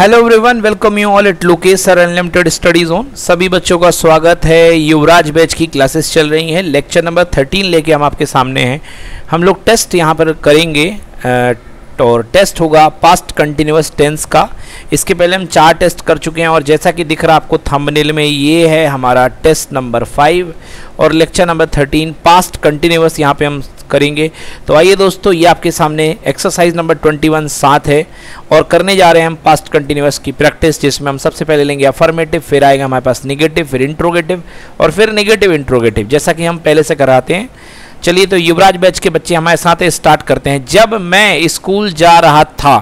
Hello everyone, welcome you all at Lokesh sir unlimited study zone. सभी बच्चों का स्वागत है। युवराज बैच की क्लासेस चल रही हैं। लेक्चर नंबर 13 लेके हम आपके सामने हैं। हम लोग टेस्ट यहाँ पर करेंगे और टेस्ट होगा पास्ट कंटिन्यूअस टेंस का। इसके पहले हम 4 टेस्ट कर चुके हैं और जैसा कि दिख रहा है आपको थंबनेल में, ये है हमारा टेस्ट नंबर 5 और लेक्चर नंबर 13 पास्ट कंटिन्यूअस यहाँ पे हम करेंगे। तो आइए दोस्तों, ये आपके सामने एक्सरसाइज नंबर 21 साथ है और करने जा रहे हैं हम पास्ट कंटिन्यूअस की प्रैक्टिस, जिसमें हम सबसे पहले लेंगे अफर्मेटिव, फिर आएगा हमारे पास निगेटिव, फिर इंट्रोगेटिव और फिर निगेटिव इंट्रोगेटिव, जैसा कि हम पहले से कराते हैं। चलिए, तो युवराज बैच के बच्चे हमारे साथ स्टार्ट करते हैं। जब मैं स्कूल जा रहा था।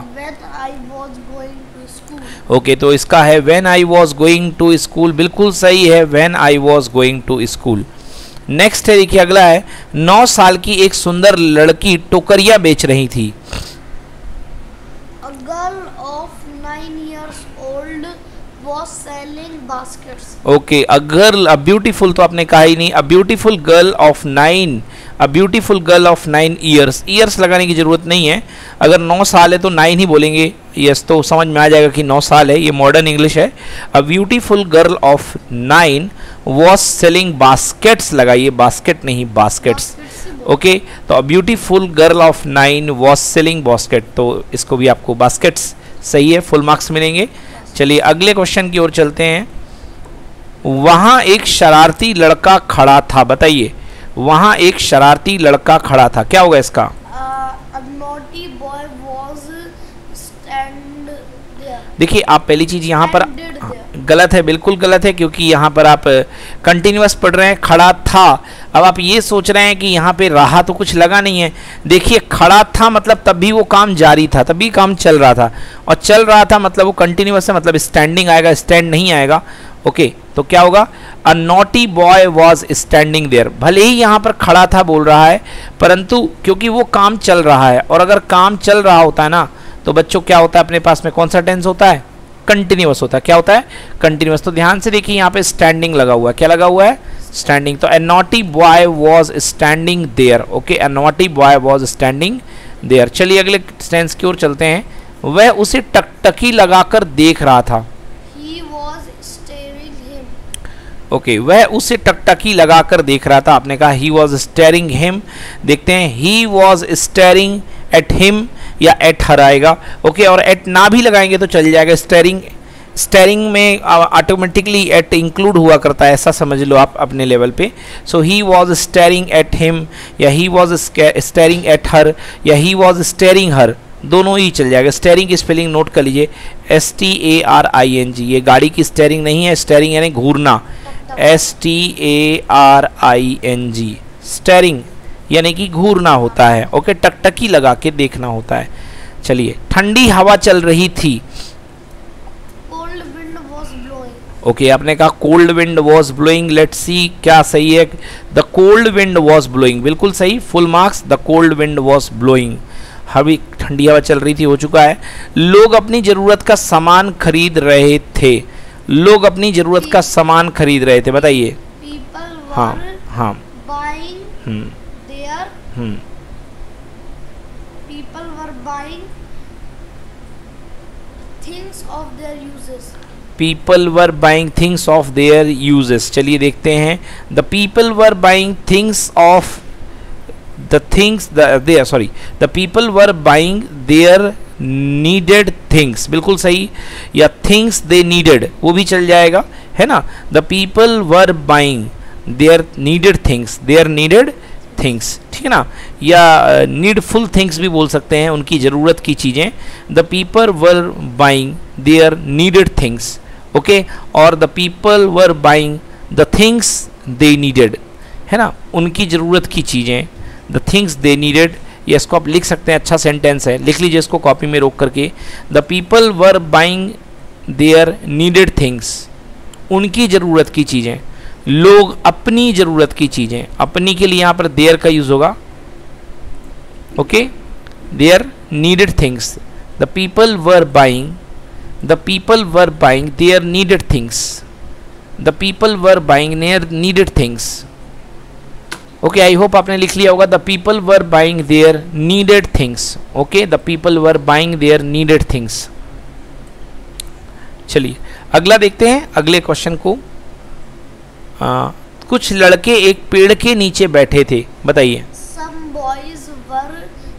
ओके, तो इसका है when I was going to school. बिल्कुल सही है, when I was going to school. Next है, देखिए अगला है, 9 साल की एक सुंदर लड़की टोकरिया बेच रही थी। A girl of 9 years old was selling baskets. Okay, a girl, a beautiful तो आपने कहा ही नहीं। A beautiful girl of 9, a beautiful girl of 9 years. Years लगाने की जरूरत नहीं है। अगर 9 साल है तो 9 ही बोलेंगे। यस, तो समझ में आ जाएगा कि 9 साल है। ये मॉडर्न इंग्लिश है। A beautiful girl of 9 was selling baskets. लगाइए, बास्केट नहीं बास्केट्स। ओके, तो a beautiful girl of 9 was selling basket, तो इसको भी आपको बास्केट्स सही है, फुल मार्क्स मिलेंगे। चलिए अगले क्वेश्चन की ओर चलते हैं। वहां एक शरारती लड़का खड़ा था। बताइए, वहां एक शरारती लड़का खड़ा था, क्या होगा इसका? A naughty boy was stand there. देखिए, आप पहली चीज यहाँ पर गलत है, बिल्कुल गलत है, क्योंकि यहाँ पर आप कंटिन्यूअस पढ़ रहे हैं, खड़ा था। अब आप ये सोच रहे हैं कि यहाँ पे रहा तो कुछ लगा नहीं है। देखिए, खड़ा था मतलब तब भी वो काम जारी था, तभी काम चल रहा था, और चल रहा था मतलब वो कंटिन्यूअस है, मतलब स्टैंडिंग आएगा, स्टैंड नहीं आएगा। ओके, तो क्या होगा? A naughty boy was standing there. भले ही यहाँ पर खड़ा था बोल रहा है, परंतु क्योंकि वो काम चल रहा है, और अगर काम चल रहा होता है ना, तो बच्चों क्या होता है अपने पास में? कौन सा टेंस होता है? कंटिन्यूअस होता है। क्या होता है? कंटिन्यूअस। तो ध्यान से देखिए, यहाँ पे स्टैंडिंग लगा हुआ है। क्या लगा हुआ है? स्टैंडिंग। तो a naughty boy was standing there. Okay, a naughty boy was standing there. चलिए अगले टेंस की ओर चलते हैं। वह उसे टकटकी लगाकर देख रहा था। He was staring him. Okay, वह उसे टकटकी लगाकर देख रहा था। आपने कहा ही वॉज स्टेरिंग हिम। देखते हैं, he was staring at him या एट हर आएगा। ओके, और एट ना भी लगाएंगे तो चल जाएगा। स्टेरिंग, स्टेरिंग में ऑटोमेटिकली एट इंक्लूड हुआ करता है, ऐसा समझ लो आप अपने लेवल पे। So he was staring at him या he was staring at her या ही वॉज स्टेरिंग हर, दोनों ही चल जाएगा। स्टेरिंग की स्पेलिंग नोट कर लीजिए, STARING। ये गाड़ी की स्टेरिंग नहीं है, स्टेरिंग यानी घूरना, STARING। स्टेरिंग यानी कि घूरना होता है। ओके, टकटकी लगा के देखना होता है। चलिए, ठंडी हवा चल रही थी। Cold wind was blowing. Okay, आपने कहा cold wind was blowing. Let's see क्या सही है। The cold wind was blowing, बिल्कुल सही, full marks. The cold wind was blowing. हवी ठंडी हवा चल रही थी, हो चुका है। लोग अपनी जरूरत का सामान खरीद रहे थे। लोग अपनी जरूरत का सामान खरीद रहे थे। बताइए। People were हाँ हाँ। buying their people were buying things of their uses. People were buying things of their uses. चलिए देखते हैं। The people were buying things of the things the people were buying their needed things। बिल्कुल सही, या things they needed वो भी चल जाएगा, है ना। The people were buying their needed things, their needed things, ठीक है ना, या needful things भी बोल सकते हैं, उनकी ज़रूरत की चीज़ें। The people were buying their needed things, okay, और the people were buying the things they needed, है ना, उनकी ज़रूरत की चीज़ें, the things they needed। ये इसको आप लिख सकते हैं, अच्छा सेंटेंस है, लिख लीजिए इसको कॉपी में रोक करके। The people were buying their needed things, उनकी ज़रूरत की चीज़ें। लोग अपनी ज़रूरत की चीज़ें, अपनी के लिए यहाँ पर देयर का यूज़ होगा। Okay, their needed things. The people were buying their needed things. The people were buying needed things. Okay, I hope आपने लिख लिया होगा। The people were buying their needed things. Okay, the people were buying their needed things. चलिए अगला देखते हैं, अगले question को। कुछ लड़के एक पेड़ के नीचे बैठे थे, बताइए। Some boys were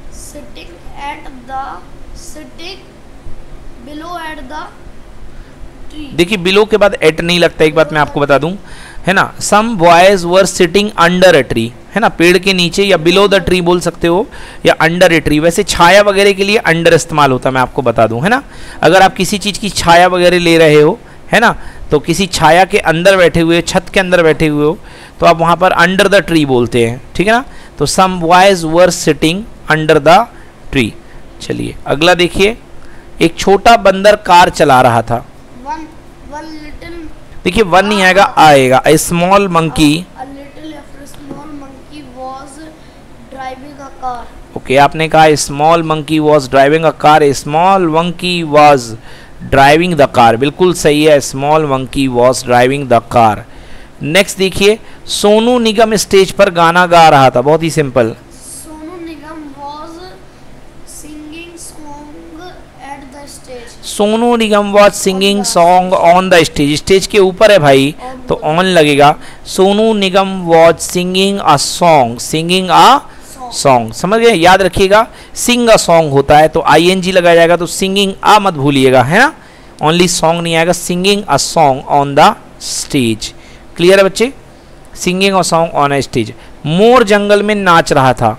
sitting below at the tree. देखिए बिलो के बाद एट नहीं लगता, एक बात मैं आपको बता दूं, है ना। Some boys were sitting under a tree, है ना, पेड़ के नीचे, या बिलो द ट्री बोल सकते हो, या अंडर ए ट्री। वैसे छाया वगैरह के लिए अंडर इस्तेमाल होता है, मैं आपको बता दूं, है ना। अगर आप किसी चीज़ की छाया वगैरह ले रहे हो, है ना, तो किसी छाया के अंदर बैठे हुए, छत के अंदर बैठे हुए हो, तो आप वहाँ पर अंडर द ट्री बोलते हैं, ठीक है ना। तो some boys were sitting under the tree. चलिए अगला देखिए, एक छोटा बंदर कार चला रहा था। One little देखिए वन नहीं आएगा, आएगा। A small monkey, a little after small monkey was driving a car. Okay आपने कहा small monkey was driving a car, small monkey was driving the car, बिल्कुल सही है, small monkey was driving the car. Next देखिए, सोनू निगम stage पर गाना गा रहा था, बहुत ही सिंपल। Sonu Nigam was singing song at the stage. Sonu Nigam was singing song on the stage, stage के ऊपर है भाई तो ऑन लगेगा। Sonu Nigam was singing a song, singing a song, समझ गए, याद रखिएगा। सिंग अ सॉन्ग होता है तो आईएनजी लगाया जाएगा, तो सिंगिंग आ मत भूलिएगा, है ना। ओनली सॉन्ग नहीं आएगा, singing a song on the stage. Clear है बच्चे, singing a song on a stage. मोर जंगल में नाच रहा था।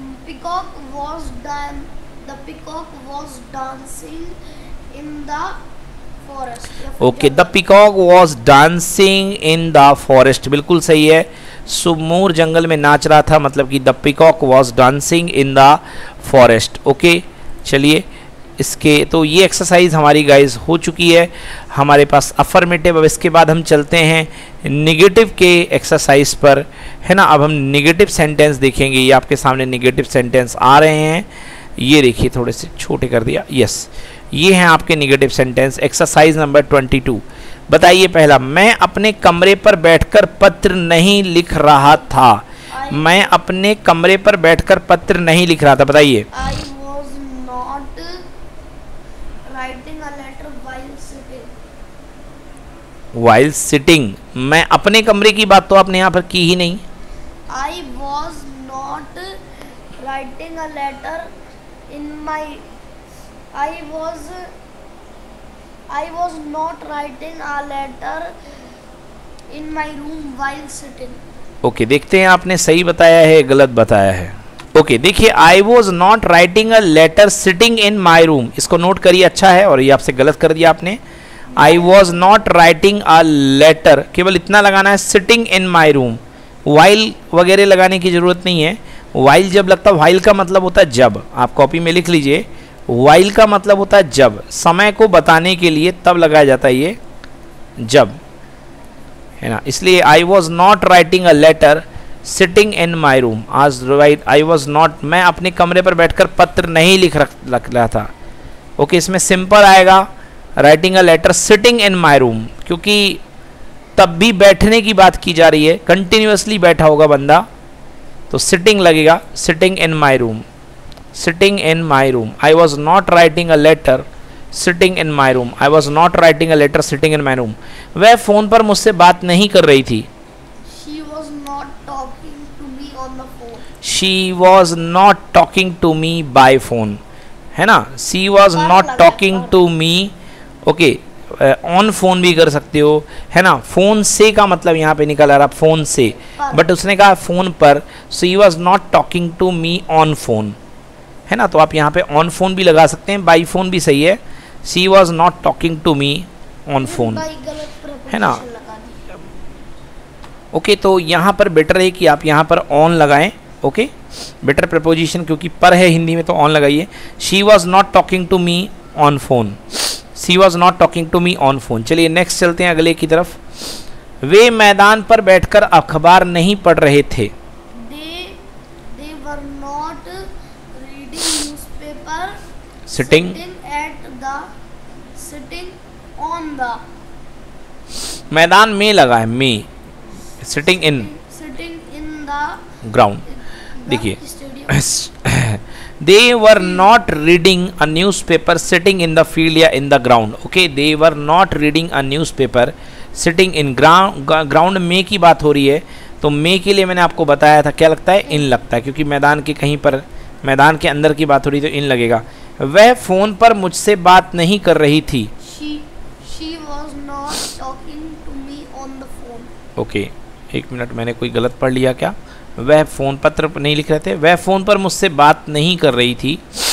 The peacock was dancing in the forest. Okay, the peacock was dancing in the forest, बिल्कुल सही है। सो मोर जंगल में नाच रहा था, मतलब कि the peacock was dancing in the forest. Okay चलिए, इसके तो ये एक्सरसाइज हमारी गाइस हो चुकी है हमारे पास अफर्मेटिव। अब इसके बाद हम चलते हैं निगेटिव के एक्सरसाइज पर, है ना। अब हम निगेटिव सेंटेंस देखेंगे, ये आपके सामने निगेटिव सेंटेंस आ रहे हैं, ये देखिए थोड़े से छोटे कर दिया, यस ये हैं आपके निगेटिव सेंटेंस। एक्सरसाइज नंबर 22, बताइए पहला, मैं अपने कमरे पर बैठकर पत्र नहीं लिख रहा था। मैं अपने कमरे पर बैठकर पत्र नहीं लिख रहा था, बताइए। I was not writing a letter while sitting. While sitting, मैं अपने कमरे की बात तो आपने यहाँ पर की ही नहीं। I was not writing a letter in my. I was not writing a letter in my room while sitting. Okay देखते हैं आपने सही बताया है गलत बताया है। ओके देखिए, I was not writing a letter sitting in my room, इसको नोट करिए, अच्छा है। और ये आपसे गलत कर दिया आपने। I was not writing a letter, केवल इतना लगाना है, sitting in my room. While वगैरह लगाने की जरूरत नहीं है। वाइल जब लगता है, वाइल का मतलब होता है जब, आप कॉपी में लिख लीजिए। वाइल का मतलब होता है जब, समय को बताने के लिए तब लगाया जाता है ये जब, है ना। इसलिए I was not writing a letter sitting in my room. आज राइट, आई वॉज नॉट, मैं अपने कमरे पर बैठकर पत्र नहीं लिख रहा था। ओके इसमें सिंपल आएगा writing a letter sitting in my room, क्योंकि तब भी बैठने की बात की जा रही है, कंटिन्यूसली बैठा होगा बंदा, तो सिटिंग लगेगा, sitting in my room, sitting in my room. I was not writing a letter sitting in my room, I was not writing a letter sitting in my room. वह फ़ोन पर मुझसे बात नहीं कर रही थी। She was not talking to me on the phone. She was not talking to me by phone, है ना। She was not talking to me, okay on phone भी कर सकते हो, है ना। फोन से का मतलब यहाँ पे निकल आ रहा फोन से, बट उसने कहा फोन पर, so he was not talking to me on phone, है ना। तो आप यहाँ पे ऑन फोन भी लगा सकते हैं, बाई फोन भी सही है। She was not talking to me on phone, है ना। ओके तो यहाँ पर बेटर है कि आप यहाँ पर ऑन लगाएं, ओके बेटर प्रपोजिशन, क्योंकि पर है हिंदी में तो ऑन लगाइए। She was not talking to me on phone, she was not talking to me on phone। चलिए नेक्स्ट चलते हैं अगले की तरफ। वे मैदान पर बैठकर अखबार नहीं पढ़ रहे थे। They were not reading newspaper. Sitting on the. मैदान में लगा है, में, sitting in the ग्राउंड। देखिए They were not reading a newspaper sitting in the field या in the ground. Okay, they were not reading a newspaper sitting in ground में की बात हो रही है, तो मे के लिए मैंने आपको बताया था, क्या लगता है, इन लगता है, क्योंकि मैदान के कहीं पर, मैदान के अंदर की बात हो रही तो इन लगेगा। वह फ़ोन पर मुझसे बात नहीं कर रही थी। She was not talking to me on the phone. Okay, एक मिनट, मैंने कोई गलत पढ़ लिया क्या? वह फ़ोन, पत्र नहीं लिख रहे थे, वह फ़ोन पर मुझसे बात नहीं कर रही थी।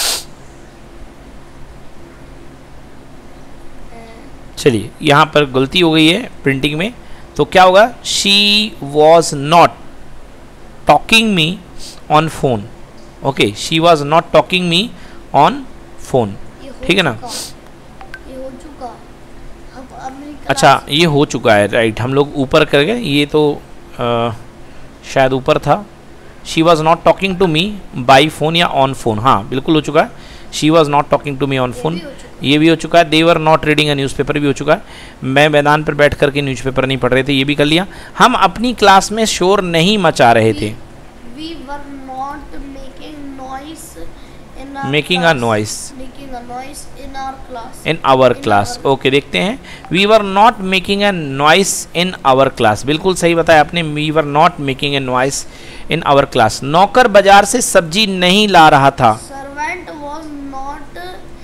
चलिए, यहाँ पर गलती हो गई है प्रिंटिंग में, तो क्या होगा, she was not talking me on phone. Okay, she was not talking me on phone, ठीक है ना? ये हो चुका। अच्छा, ये हो चुका है, राइट, हम लोग ऊपर कर गए, ये तो शायद ऊपर था। She was not talking to me by phone या ऑन फोन, हाँ बिल्कुल हो चुका है। She was not talking to me on phone, ये भी हो चुका है। They were not reading a newspaper भी हो चुका है। मैं मैदान पर बैठ करके न्यूज़पेपर नहीं पढ़ रहे थे, ये भी कर लिया। हम अपनी क्लास में शोर नहीं मचा रहे थे। We were not making noise in our making a noise in our class. In our class. Okay, देखते हैं। We were not making a noise in our class, बिल्कुल सही बताया आपने। We were not making a noise in our class. नौकर बाजार से सब्जी नहीं ला रहा था। Servant was not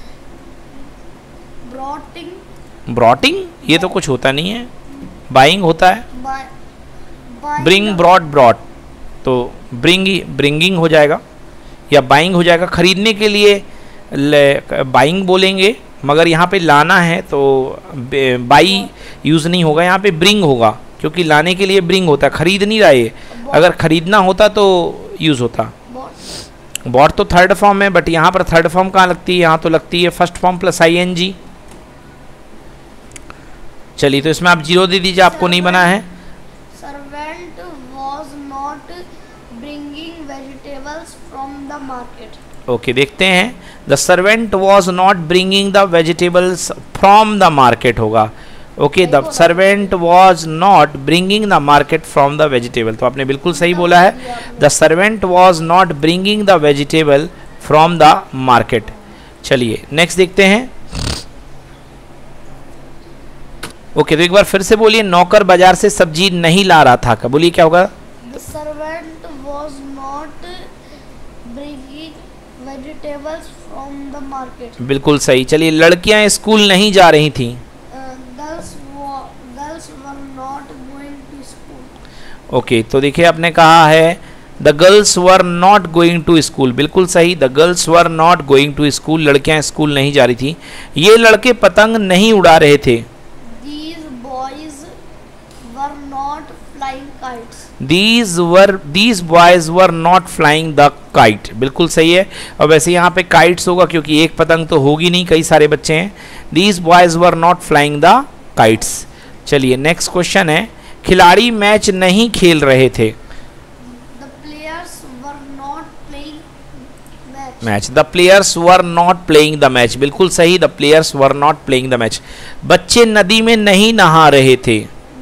ब्रॉटिंग, ये तो कुछ होता नहीं है, बाइंग होता है। ब्रिंग, ब्रॉट, तो ब्रिंगिंग हो जाएगा या बाइंग हो जाएगा। खरीदने के लिए बाइंग बोलेंगे, मगर यहाँ पे लाना है तो बाई यूज़ नहीं होगा, यहाँ पे ब्रिंग होगा, क्योंकि लाने के लिए ब्रिंग होता है, खरीद नहीं रहा है। अगर खरीदना होता तो यूज़ होता। बॉट तो थर्ड फॉर्म है, बट यहाँ पर थर्ड फॉर्म कहाँ लगती है, यहाँ तो लगती है फर्स्ट फॉर्म प्लस ING। चलिए, तो इसमें आप 0 दे दीजिए, आपको नहीं बना है। Servant was not bringing vegetables from the market. Okay, देखते हैं। The servant was not bringing the vegetables from the market होगा। Okay, the servant was not bringing the market from the vegetable, तो आपने बिल्कुल सही बोला है। The servant was not bringing the vegetable from the market. चलिए, next देखते हैं। ओके, तो एक बार फिर से बोलिए। नौकर बाजार से सब्जी नहीं ला रहा था, बोलिए क्या होगा? The servant was not bringing vegetables from the market. बिल्कुल सही। चलिए, लड़कियां स्कूल नहीं जा रही थी। Girls were not going to school. Okay, तो देखिए आपने कहा है the girls were not going to school, बिल्कुल सही। The girls were not going to school, लड़कियां स्कूल नहीं जा रही थी। ये लड़के पतंग नहीं उड़ा रहे थे। Were not flying kites. These boys were not flying the kite, बिल्कुल सही है। और वैसे यहाँ पे kites होगा, क्योंकि एक पतंग तो होगी नहीं, कई सारे बच्चे हैं। These boys were not flying the kites। चलिए, नेक्स्ट क्वेश्चन है। खिलाड़ी मैच नहीं खेल रहे थे। The players were not playing match। The players were not playing the match, बिल्कुल सही। The players were not playing the match। बच्चे नदी में नहीं नहा रहे थे।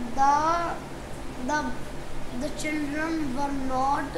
The children were not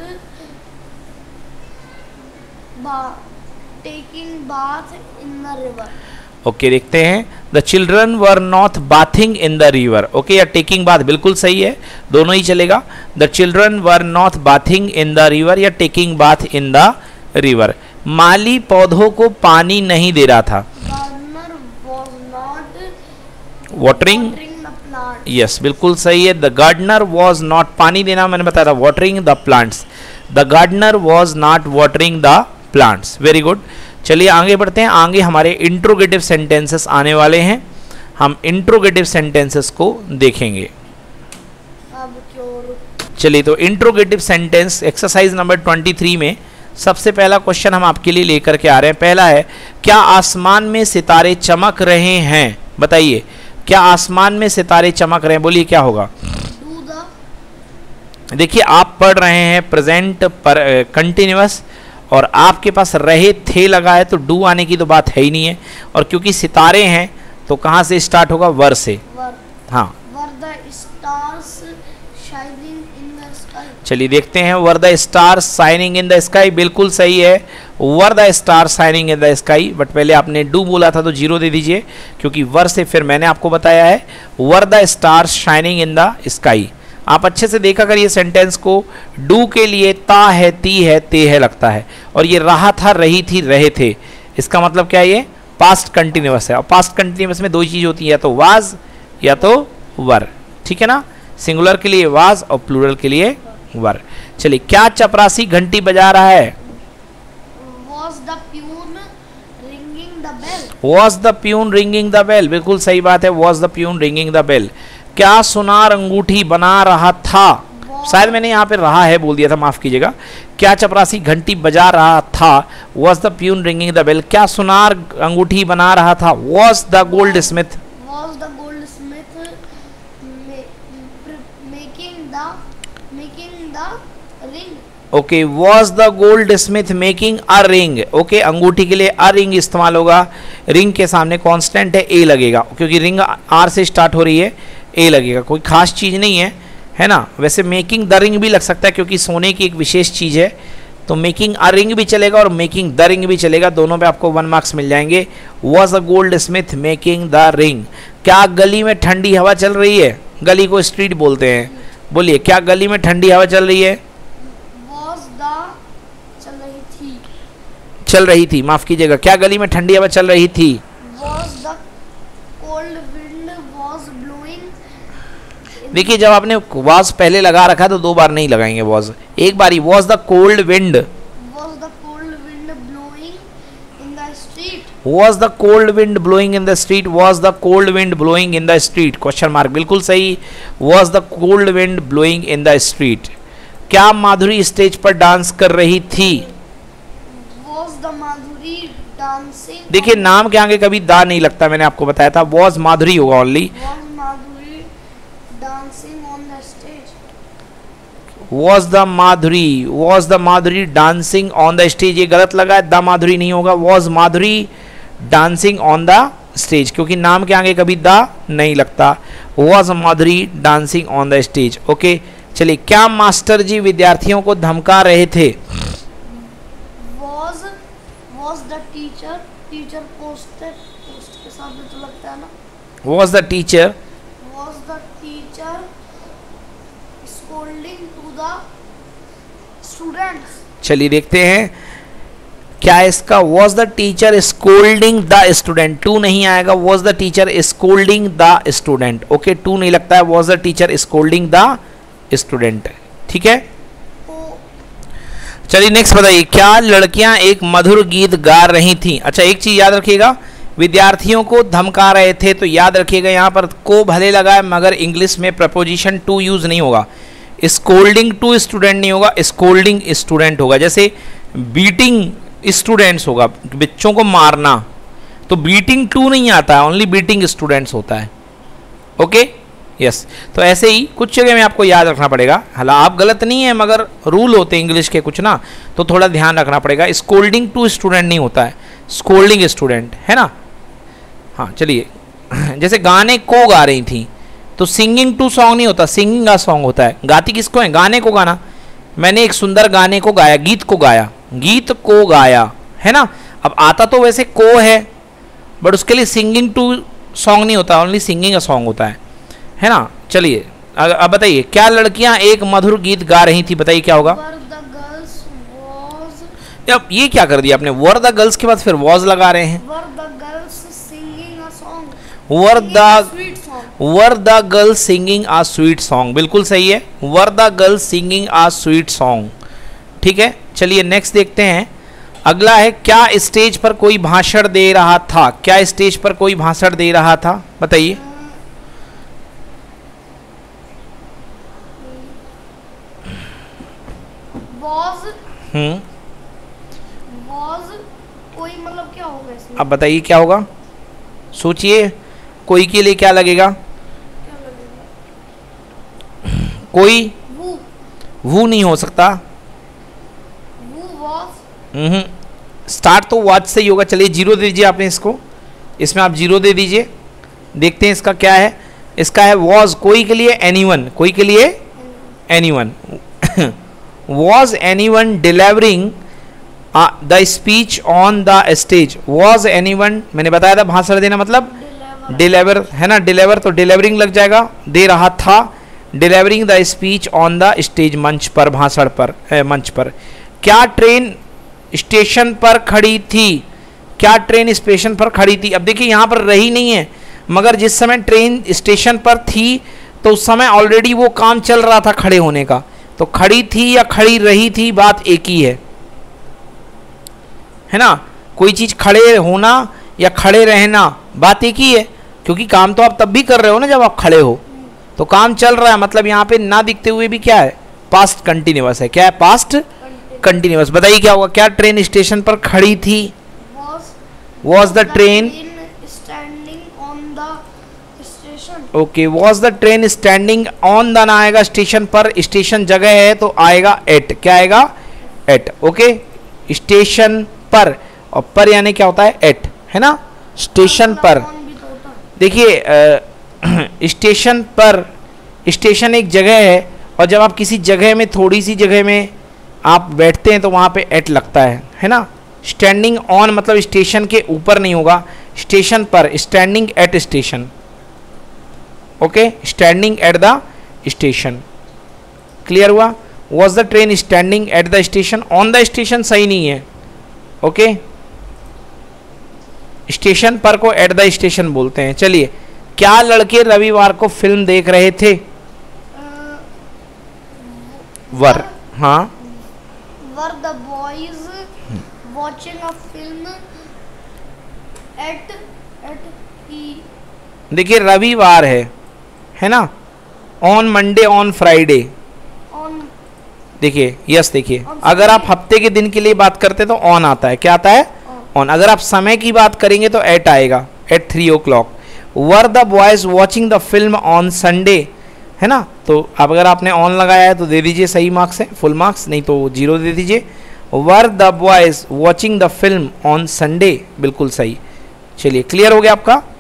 taking bath in the river. Okay, देखते हैं। The children were not bathing in the river. Okay, या टेकिंग बाथ, बिल्कुल सही है, दोनों ही चलेगा। The children were not bathing in the river या taking bath in the river. माली पौधों को पानी नहीं दे रहा था। Gardener was not watering, the plant. Yes, बिल्कुल सही है। द गार्डनर वॉज नॉट, पानी देना मैंने बताया था, watering the plants. The gardener was not watering the plants, very good. चलिए आगे बढ़ते हैं। आगे हमारे इंट्रोगेटिव सेंटेंसेस आने वाले हैं, हम इंट्रोगेटिव सेंटेंसेस को देखेंगे। अब क्यों? चलिए, तो इंट्रोगेटिव सेंटेंस एक्सरसाइज नंबर 23 में सबसे पहला क्वेश्चन हम आपके लिए लेकर के आ रहे हैं। पहला है, क्या आसमान में सितारे चमक रहे हैं? बताइए, क्या आसमान में सितारे चमक रहे हैं? बोलिए क्या होगा? देखिए, आप पढ़ रहे हैं प्रेजेंट पर कंटिन्यूअस, और आपके पास रहे थे लगा है, तो डू आने की तो बात है ही नहीं है। और क्योंकि सितारे हैं तो कहाँ से स्टार्ट होगा? वर से। वर। हाँ, were the stars shining in the sky? चलिए देखते हैं, were the star shining in the sky, बिल्कुल सही है, were the star shining in the sky. But पहले आपने डू बोला था तो 0 दे दीजिए, क्योंकि वर से फिर मैंने आपको बताया है were the star shining in the sky. आप अच्छे से देखा करिए सेंटेंस को, डू के लिए ता है, ती है, ते है लगता है, और ये रहा था, रही थी, रहे थे, इसका मतलब क्या है, ये पास्ट कंटिन्यूअस है। और पास्ट कंटिन्यूअस में दो ही चीज होती है, या तो वाज या तो वर, ठीक है ना। सिंगुलर के लिए वाज और प्लूरल के लिए वर। चलिए, क्या चपरासी घंटी बजा रहा है? Was the peon ringing the bell? Was the peon ringing the bell, बिल्कुल सही बात है, was the peon ringing the bell। क्या सुनार अंगूठी बना रहा था? शायद मैंने यहाँ पे रहा है बोल दिया था, माफ कीजिएगा। क्या चपरासी घंटी बजा रहा था? Was the peon ringing the bell। क्या सुनार अंगूठी बना रहा था? Was the goldsmith। Was the goldsmith making the ring? Okay, was the goldsmith making a ring। Okay, अंगूठी के लिए अ रिंग इस्तेमाल होगा, रिंग के सामने कांस्टेंट है, ए लगेगा, क्योंकि रिंग आर से स्टार्ट हो रही है, ए लगेगा, कोई खास चीज नहीं है, है ना। वैसे मेकिंग द रिंग भी लग सकता है, क्योंकि सोने की एक विशेष चीज है, तो मेकिंग अ रिंग भी चलेगा और मेकिंग द रिंग भी चलेगा, दोनों पे आपको 1 मार्क्स मिल जाएंगे। Was a goldsmith making the ring. क्या गली में ठंडी हवा चल रही है? गली को स्ट्रीट बोलते हैं, बोलिए, क्या गली में ठंडी हवा चल रही है? चल रही थी, माफ कीजिएगा, क्या गली में ठंडी हवा चल रही थी? Was the cold wind was blowing? देखिए, जब आपने वॉज पहले लगा रखा तो 2 बार नहीं लगाएंगे वॉज, एक बार ही। Was the cold wind. Was the cold wind blowing in the street? Was the cold wind blowing in the street। Was the cold wind blowing in the street, question mark, बिल्कुल सही। Was the cold wind blowing in the street। क्या माधुरी stage पर dance कर रही थी? Was the Madhuri dancing? देखिए, नाम के आगे कभी दा नहीं लगता, मैंने आपको बताया था, was माधुरी होगा only. Was Madhuri dancing on the stage? was the Madhuri dancing on the stage, ये गलत लगा है, द माधुरी नहीं होगा, was Madhuri dancing on the stage, क्योंकि नाम के आगे कभी द नहीं लगता, was Madhuri dancing on the stage. Okay, चलिए, क्या मास्टर जी विद्यार्थियों को धमका रहे थे? Was the teacher post के साथ भी तो लगता है ना। was the teacher scolding to the students? चलिए देखते हैं, क्या इसका was the teacher scolding the student, to नहीं आएगा, was the teacher scolding the student। Okay, to नहीं लगता है, was the teacher scolding the student, ठीक है। चलिए नेक्स्ट बताइए, क्या लड़कियां एक मधुर गीत गा रही थी? अच्छा, एक चीज याद रखिएगा, विद्यार्थियों को धमका रहे थे, तो याद रखिएगा यहाँ पर को भले लगा है, मगर इंग्लिश में प्रपोजिशन टू यूज नहीं होगा, स्कोल्डिंग टू स्टूडेंट नहीं होगा, स्कोल्डिंग स्टूडेंट होगा। जैसे बीटिंग स्टूडेंट्स होगा, बच्चों को मारना, तो बीटिंग टू नहीं आता है, ओनली बीटिंग स्टूडेंट्स होता है। ओके, यस, तो ऐसे ही कुछ जगह में आपको याद रखना पड़ेगा, हालांकि आप गलत नहीं है, मगर रूल होते हैं इंग्लिश के कुछ ना, तो थोड़ा ध्यान रखना पड़ेगा। स्कोल्डिंग टू स्टूडेंट नहीं होता है, स्कोल्डिंग स्टूडेंट, है ना। हाँ, चलिए, जैसे गाने को गा रही थी, तो सिंगिंग टू सॉन्ग नहीं होता, सिंगिंग का सॉन्ग होता है। गाती किसको है? गाने को गाना। मैंने एक सुंदर गाने को गाया, गीत को गाया, गीत को गाया, है ना। अब आता तो वैसे को है, बट उसके लिए सिंगिंग टू सॉन्ग नहीं होता, ओनली सिंगिंग का सॉन्ग होता है ना। चलिए अब बताइए, क्या लड़कियां एक मधुर गीत गा रही थी? बताइए क्या होगा। अब ये क्या कर दिया आपने, वर द गर्ल्स के बाद फिर वॉज लगा रहे हैं। Were the girls singing a sweet song, बिल्कुल सही है, were the girls singing a sweet song, ठीक है। चलिए नेक्स्ट देखते हैं, अगला है, क्या स्टेज पर कोई भाषण दे रहा था? क्या स्टेज पर कोई भाषण दे रहा था, बताइए। कोई मतलब क्या होगा इसमें? अब बताइए क्या होगा, सोचिए, कोई के लिए क्या लगेगा? कोई वो नहीं हो सकता, स्टार्ट तो वॉच से ही होगा। चलिए 0 दे दीजिए आपने इसको, इसमें आप 0 दे दीजिए। देखते हैं इसका क्या है, इसका है वॉज, कोई के लिए एनीवन, कोई के लिए anyone was anyone delivering the speech on the stage. Was anyone मैंने बताया था भाषण देना मतलब डिलीवर है ना, डिलीवर तो डिलीवरिंग लग जाएगा, दे रहा था। Delivering the speech on the stage, मंच पर, भाषण पर, मंच पर। क्या ट्रेन स्टेशन पर खड़ी थी? क्या ट्रेन स्टेशन पर खड़ी थी? अब देखिए यहाँ पर रही नहीं है, मगर जिस समय ट्रेन स्टेशन पर थी तो उस समय ऑलरेडी वो काम चल रहा था खड़े होने का, तो खड़ी थी या खड़ी रही थी बात एक ही है ना। कोई चीज़ खड़े होना या खड़े रहना बात एक ही है, क्योंकि काम तो आप तब भी कर रहे हो ना जब आप खड़े हो, तो काम चल रहा है, मतलब यहाँ पे ना दिखते हुए भी क्या है, पास्ट कंटिन्यूअस है। क्या है? Past continuous. बताइए क्या होगा? क्या ट्रेन स्टेशन पर खड़ी थी? Was the train standing on the station. Okay, was the train standing on the ना आएगा स्टेशन पर, स्टेशन जगह है तो आएगा एट। क्या आएगा? एट। ओके, स्टेशन पर, और पर यानी क्या होता है? एट, है ना, स्टेशन पर। देखिए स्टेशन पर, स्टेशन एक जगह है, और जब आप किसी जगह में, थोड़ी सी जगह में आप बैठते हैं तो वहाँ पे एट लगता है ना। स्टैंडिंग ऑन मतलब स्टेशन के ऊपर नहीं होगा, स्टेशन पर, standing at station. Okay, standing at the station. Clear हुआ? Was the train standing at the station? On the station सही नहीं है। ओके, स्टेशन पर को एट द स्टेशन बोलते हैं। चलिए, क्या लड़के रविवार को फिल्म देख रहे थे? वर, हाँ, were the boys watching a film at ही। देखिए रविवार है ना, on Monday, on Friday, on, देखिए यस, देखिए अगर आप हफ्ते के दिन के लिए बात करते तो ऑन आता है। क्या आता है? ऑन। अगर आप समय की बात करेंगे तो एट आएगा, at 3 o'clock। Were the boys watching the film on Sunday, है ना, तो अब अगर आपने ऑन लगाया है तो दे दीजिए सही मार्क्स है, फुल मार्क्स, नहीं तो 0 दे दीजिए। Were the boys watching the film on Sunday, बिल्कुल सही। चलिए, क्लियर हो गया आपका?